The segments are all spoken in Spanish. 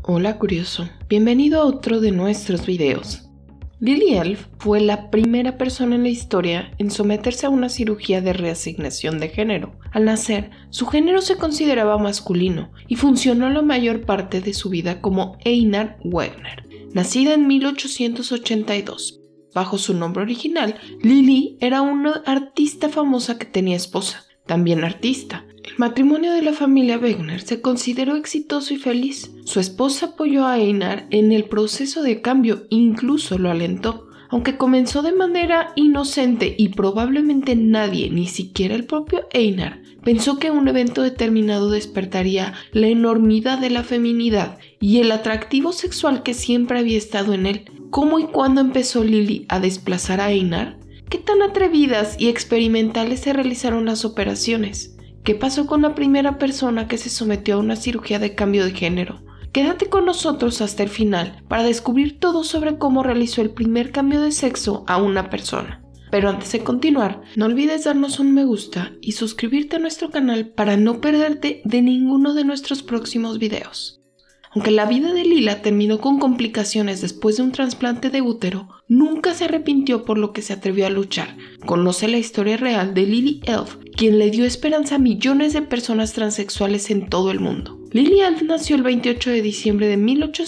Hola curioso, bienvenido a otro de nuestros videos. Lily Elf fue la primera persona en la historia en someterse a una cirugía de reasignación de género. Al nacer, su género se consideraba masculino y funcionó la mayor parte de su vida como Einar Wegner. Nacida en 1882, bajo su nombre original, Lily era una artista famosa que tenía esposa, también artista. El matrimonio de la familia Wegner se consideró exitoso y feliz. Su esposa apoyó a Einar en el proceso de cambio, incluso lo alentó. Aunque comenzó de manera inocente y probablemente nadie, ni siquiera el propio Einar, pensó que un evento determinado despertaría la enormidad de la feminidad y el atractivo sexual que siempre había estado en él. ¿Cómo y cuándo empezó Lily a desplazar a Einar? ¿Qué tan atrevidas y experimentales se realizaron las operaciones? ¿Qué pasó con la primera persona que se sometió a una cirugía de cambio de género? Quédate con nosotros hasta el final para descubrir todo sobre cómo realizó el primer cambio de sexo a una persona. Pero antes de continuar, no olvides darnos un me gusta y suscribirte a nuestro canal para no perderte de ninguno de nuestros próximos videos. Aunque la vida de Lila terminó con complicaciones después de un trasplante de útero, nunca se arrepintió por lo que se atrevió a luchar. Conoce la historia real de Lily Elf, quien le dio esperanza a millones de personas transexuales en todo el mundo. Lily Elf nació el 28 de diciembre de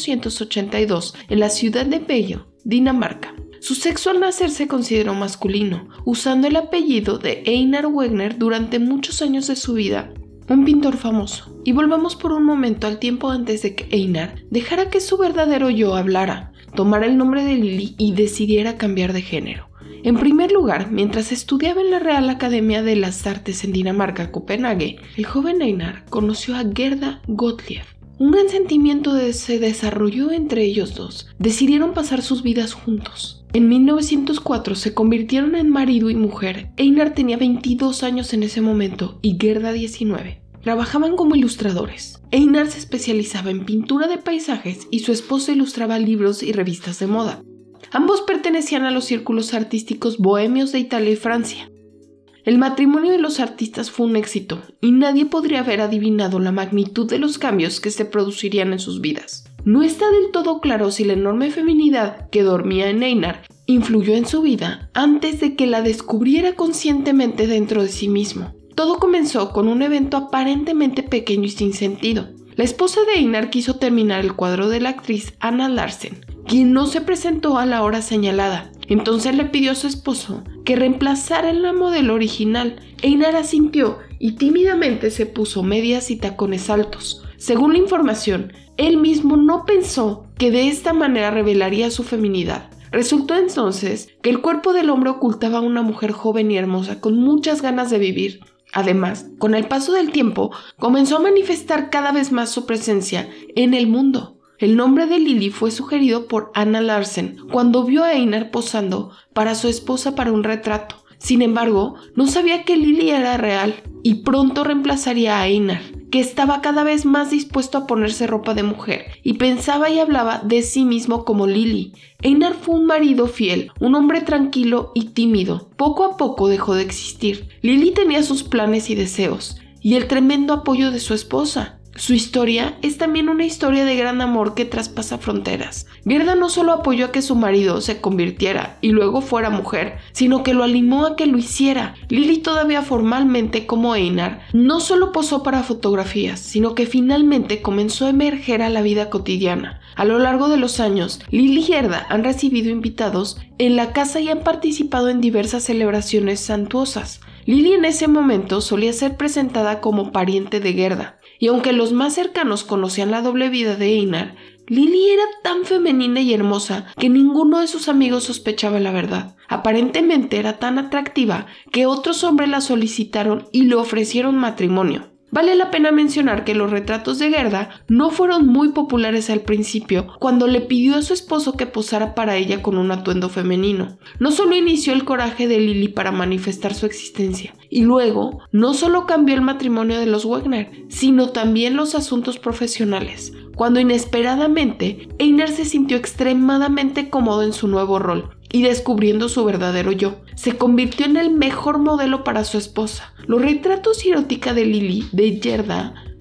1882 en la ciudad de Bello, Dinamarca. Su sexo al nacer se consideró masculino, usando el apellido de Einar Wegner durante muchos años de su vida, un pintor famoso. Y volvamos por un momento al tiempo antes de que Einar dejara que su verdadero yo hablara, tomara el nombre de Lily y decidiera cambiar de género. En primer lugar, mientras estudiaba en la Real Academia de las Artes en Dinamarca, Copenhague, el joven Einar conoció a Gerda Gottlieb. Un gran sentimiento se desarrolló entre ellos dos. Decidieron pasar sus vidas juntos. En 1904 se convirtieron en marido y mujer. Einar tenía 22 años en ese momento y Gerda 19. Trabajaban como ilustradores. Einar se especializaba en pintura de paisajes y su esposa ilustraba libros y revistas de moda. Ambos pertenecían a los círculos artísticos bohemios de Italia y Francia. El matrimonio de los artistas fue un éxito y nadie podría haber adivinado la magnitud de los cambios que se producirían en sus vidas. No está del todo claro si la enorme feminidad que dormía en Einar influyó en su vida antes de que la descubriera conscientemente dentro de sí mismo. Todo comenzó con un evento aparentemente pequeño y sin sentido. La esposa de Einar quiso terminar el cuadro de la actriz Anna Larsen, quien no se presentó a la hora señalada. Entonces le pidió a su esposo que reemplazara la modelo original. Einar asintió y tímidamente se puso medias y tacones altos. Según la información, él mismo no pensó que de esta manera revelaría su feminidad. Resultó entonces que el cuerpo del hombre ocultaba a una mujer joven y hermosa con muchas ganas de vivir. Además, con el paso del tiempo, comenzó a manifestar cada vez más su presencia en el mundo. El nombre de Lily fue sugerido por Anna Larsen cuando vio a Einar posando para su esposa para un retrato. Sin embargo, no sabía que Lily era real y pronto reemplazaría a Einar, que estaba cada vez más dispuesto a ponerse ropa de mujer y pensaba y hablaba de sí mismo como Lily. Einar fue un marido fiel, un hombre tranquilo y tímido. Poco a poco dejó de existir. Lily tenía sus planes y deseos y el tremendo apoyo de su esposa. Su historia es también una historia de gran amor que traspasa fronteras. Gerda no solo apoyó a que su marido se convirtiera y luego fuera mujer, sino que lo animó a que lo hiciera. Lily, todavía formalmente como Einar, no solo posó para fotografías, sino que finalmente comenzó a emerger a la vida cotidiana. A lo largo de los años, Lily y Gerda han recibido invitados en la casa y han participado en diversas celebraciones suntuosas. Lily en ese momento solía ser presentada como pariente de Gerda, y aunque los más cercanos conocían la doble vida de Einar, Lily era tan femenina y hermosa que ninguno de sus amigos sospechaba la verdad. Aparentemente era tan atractiva que otros hombres la solicitaron y le ofrecieron matrimonio. Vale la pena mencionar que los retratos de Gerda no fueron muy populares al principio cuando le pidió a su esposo que posara para ella con un atuendo femenino. No solo inició el coraje de Lily para manifestar su existencia, y luego no solo cambió el matrimonio de los Wegner, sino también los asuntos profesionales, cuando inesperadamente Einar se sintió extremadamente cómodo en su nuevo rol y descubriendo su verdadero yo. Se convirtió en el mejor modelo para su esposa. Los retratos y erótica de Lily, de Gerda,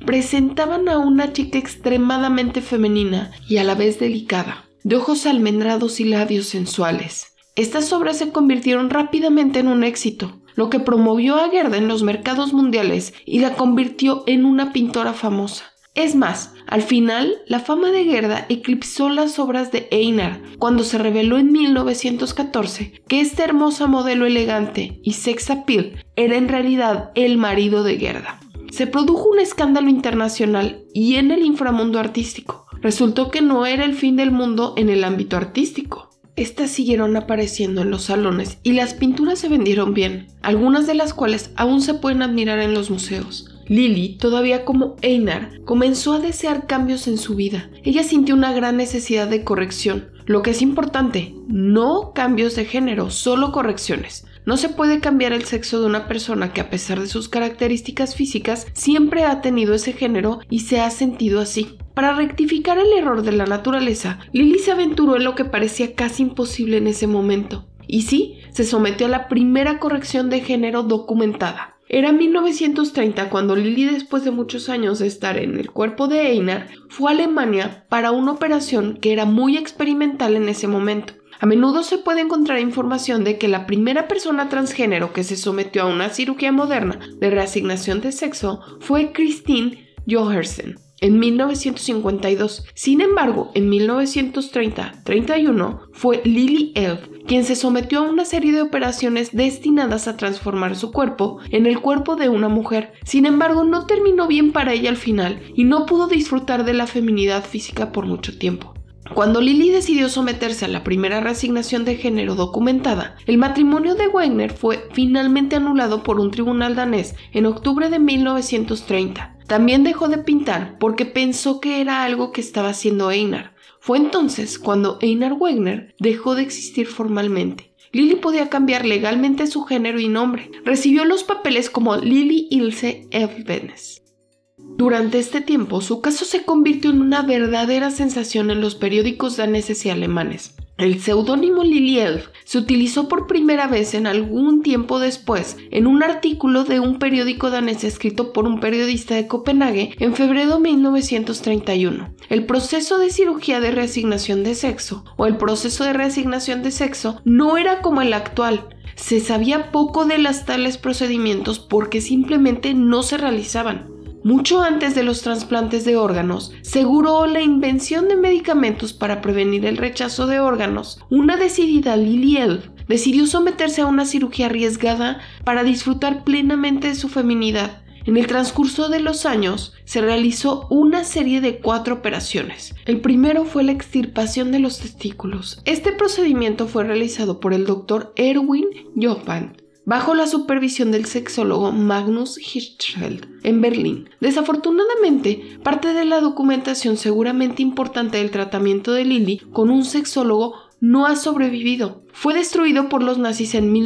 presentaban a una chica extremadamente femenina y a la vez delicada, de ojos almendrados y labios sensuales. Estas obras se convirtieron rápidamente en un éxito, lo que promovió a Gerda en los mercados mundiales y la convirtió en una pintora famosa. Es más, al final, la fama de Gerda eclipsó las obras de Einar cuando se reveló en 1914 que esta hermosa modelo elegante y sex appeal era en realidad el marido de Gerda. Se produjo un escándalo internacional y en el inframundo artístico. Resultó que no era el fin del mundo en el ámbito artístico. Estas siguieron apareciendo en los salones y las pinturas se vendieron bien, algunas de las cuales aún se pueden admirar en los museos. Lili, todavía como Einar, comenzó a desear cambios en su vida. Ella sintió una gran necesidad de corrección. Lo que es importante, no cambios de género, solo correcciones. No se puede cambiar el sexo de una persona que a pesar de sus características físicas siempre ha tenido ese género y se ha sentido así. Para rectificar el error de la naturaleza, Lili se aventuró en lo que parecía casi imposible en ese momento. Y sí, se sometió a la primera corrección de género documentada. Era 1930 cuando Lili, después de muchos años de estar en el cuerpo de Einar, fue a Alemania para una operación que era muy experimental en ese momento. A menudo se puede encontrar información de que la primera persona transgénero que se sometió a una cirugía moderna de reasignación de sexo fue Christine Johansen en 1952. Sin embargo, en 1930-31 fue Lili Elf quien se sometió a una serie de operaciones destinadas a transformar su cuerpo en el cuerpo de una mujer. Sin embargo, no terminó bien para ella al final y no pudo disfrutar de la feminidad física por mucho tiempo. Cuando Lili decidió someterse a la primera reasignación de género documentada, el matrimonio de Wegner fue finalmente anulado por un tribunal danés en octubre de 1930. También dejó de pintar porque pensó que era algo que estaba haciendo Einar. Fue entonces cuando Einar Wegner dejó de existir formalmente. Lili podía cambiar legalmente su género y nombre. Recibió los papeles como Lili Ilse Elfvenes. Durante este tiempo, su caso se convirtió en una verdadera sensación en los periódicos daneses y alemanes. El seudónimo Lili Elf se utilizó por primera vez en algún tiempo después en un artículo de un periódico danés escrito por un periodista de Copenhague en febrero de 1931. El proceso de cirugía de reasignación de sexo o el proceso de reasignación de sexo no era como el actual. Se sabía poco de los tales procedimientos porque simplemente no se realizaban. Mucho antes de los trasplantes de órganos, seguro la invención de medicamentos para prevenir el rechazo de órganos, una decidida Lili Elf decidió someterse a una cirugía arriesgada para disfrutar plenamente de su feminidad. En el transcurso de los años, se realizó una serie de 4 operaciones. El primero fue la extirpación de los testículos. Este procedimiento fue realizado por el Dr. Erwin Jochand, bajo la supervisión del sexólogo Magnus Hirschfeld en Berlín. Desafortunadamente, parte de la documentación seguramente importante del tratamiento de Lili con un sexólogo no ha sobrevivido. Fue destruido por los nazis en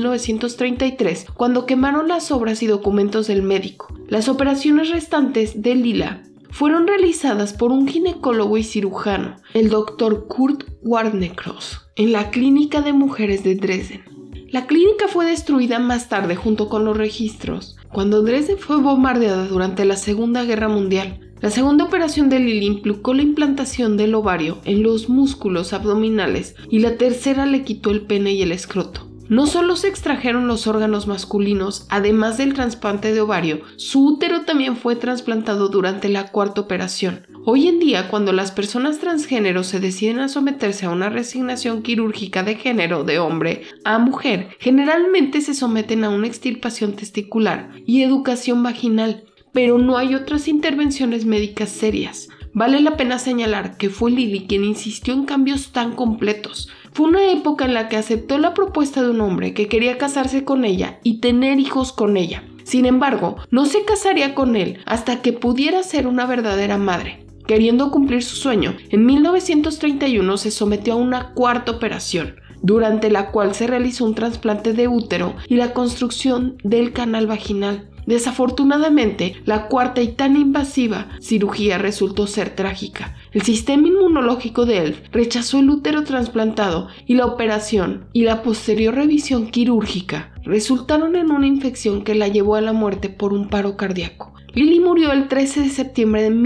1933 cuando quemaron las obras y documentos del médico. Las operaciones restantes de Lila fueron realizadas por un ginecólogo y cirujano, el Dr. Kurt Warnekroos, en la Clínica de Mujeres de Dresden. La clínica fue destruida más tarde junto con los registros, cuando Dresden fue bombardeada durante la Segunda Guerra Mundial. La segunda operación de Lili implicó la implantación del ovario en los músculos abdominales y la tercera le quitó el pene y el escroto. No solo se extrajeron los órganos masculinos, además del trasplante de ovario, su útero también fue trasplantado durante la cuarta operación. Hoy en día, cuando las personas transgénero se deciden a someterse a una reasignación quirúrgica de género de hombre a mujer, generalmente se someten a una extirpación testicular y educación vaginal, pero no hay otras intervenciones médicas serias. Vale la pena señalar que fue Lili quien insistió en cambios tan completos. Fue una época en la que aceptó la propuesta de un hombre que quería casarse con ella y tener hijos con ella. Sin embargo, no se casaría con él hasta que pudiera ser una verdadera madre. Queriendo cumplir su sueño, en 1931 se sometió a una cuarta operación, durante la cual se realizó un trasplante de útero y la construcción del canal vaginal. Desafortunadamente, la cuarta y tan invasiva cirugía resultó ser trágica. El sistema inmunológico de Elf rechazó el útero trasplantado y la operación y la posterior revisión quirúrgica resultaron en una infección que la llevó a la muerte por un paro cardíaco. Lily murió el 13 de septiembre de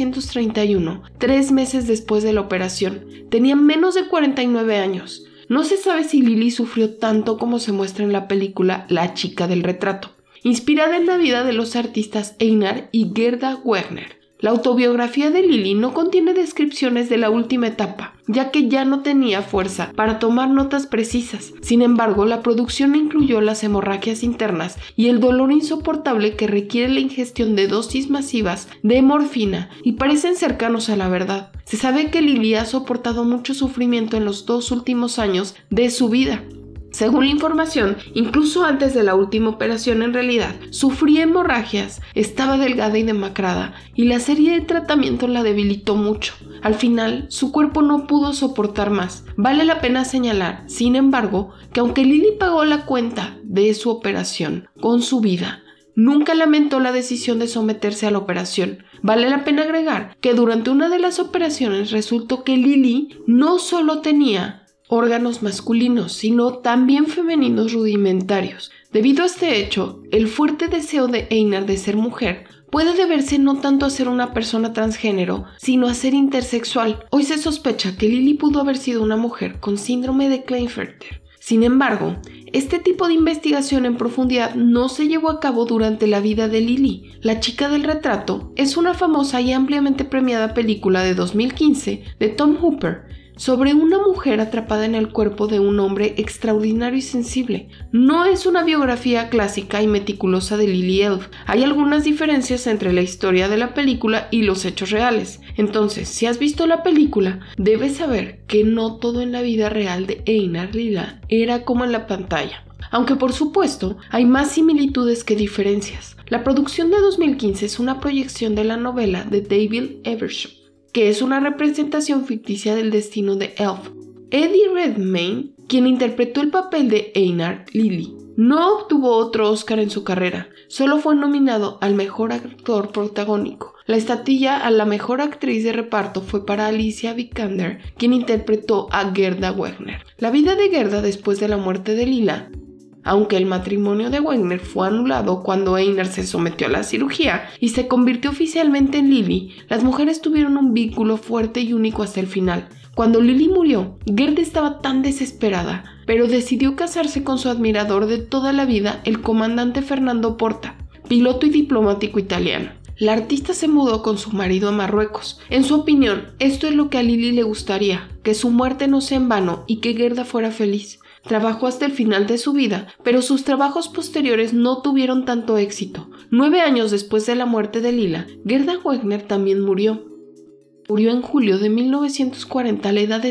1931, 3 meses después de la operación. Tenía menos de 49 años. No se sabe si Lily sufrió tanto como se muestra en la película La chica del retrato, inspirada en la vida de los artistas Einar y Gerda Wegner. La autobiografía de Lily no contiene descripciones de la última etapa, ya que ya no tenía fuerza para tomar notas precisas. Sin embargo, la producción incluyó las hemorragias internas y el dolor insoportable que requiere la ingestión de dosis masivas de morfina, y parecen cercanos a la verdad. Se sabe que Lily ha soportado mucho sufrimiento en los 2 últimos años de su vida. Según la información, incluso antes de la última operación en realidad, sufría hemorragias, estaba delgada y demacrada, y la serie de tratamiento la debilitó mucho. Al final, su cuerpo no pudo soportar más. Vale la pena señalar, sin embargo, que aunque Lily pagó la cuenta de su operación con su vida, nunca lamentó la decisión de someterse a la operación. Vale la pena agregar que durante una de las operaciones resultó que Lily no solo tenía órganos masculinos, sino también femeninos rudimentarios. Debido a este hecho, el fuerte deseo de Einar de ser mujer puede deberse no tanto a ser una persona transgénero, sino a ser intersexual. Hoy se sospecha que Lily pudo haber sido una mujer con síndrome de Klinefelter. Sin embargo, este tipo de investigación en profundidad no se llevó a cabo durante la vida de Lily. La chica del retrato es una famosa y ampliamente premiada película de 2015 de Tom Hooper, sobre una mujer atrapada en el cuerpo de un hombre extraordinario y sensible. No es una biografía clásica y meticulosa de Lily Elf. Hay algunas diferencias entre la historia de la película y los hechos reales. Entonces, si has visto la película, debes saber que no todo en la vida real de Einar Lila era como en la pantalla. Aunque por supuesto, hay más similitudes que diferencias. La producción de 2015 es una proyección de la novela de David Evershaw, que es una representación ficticia del destino de Elf. Eddie Redmayne, quien interpretó el papel de Einar Lily, no obtuvo otro Oscar en su carrera, solo fue nominado al mejor actor protagónico. La estatuilla a la mejor actriz de reparto fue para Alicia Vikander, quien interpretó a Gerda Wegner. La vida de Gerda después de la muerte de Lila. Aunque el matrimonio de Wegner fue anulado cuando Einar se sometió a la cirugía y se convirtió oficialmente en Lily, las mujeres tuvieron un vínculo fuerte y único hasta el final. Cuando Lily murió, Gerda estaba tan desesperada, pero decidió casarse con su admirador de toda la vida, el comandante Fernando Porta, piloto y diplomático italiano. La artista se mudó con su marido a Marruecos. En su opinión, esto es lo que a Lily le gustaría, que su muerte no sea en vano y que Gerda fuera feliz. Trabajó hasta el final de su vida, pero sus trabajos posteriores no tuvieron tanto éxito. 9 años después de la muerte de Lila, Gerda Wegner también murió. Murió en julio de 1940 a la edad de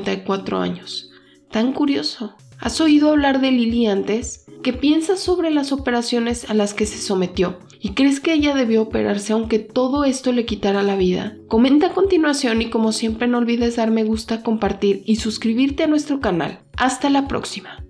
54 años. Tan curioso. ¿Has oído hablar de Lily antes? ¿Qué piensas sobre las operaciones a las que se sometió? ¿Y crees que ella debió operarse aunque todo esto le quitara la vida? Comenta a continuación y como siempre no olvides dar me gusta, compartir y suscribirte a nuestro canal. Hasta la próxima.